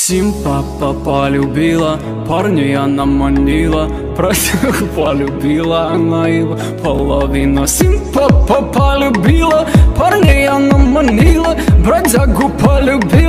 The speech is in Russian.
Симпа полюбила, парня она манила, бродягу полюбила, она его половина. Симпа полюбила, парня она манила, бродягу полюбила.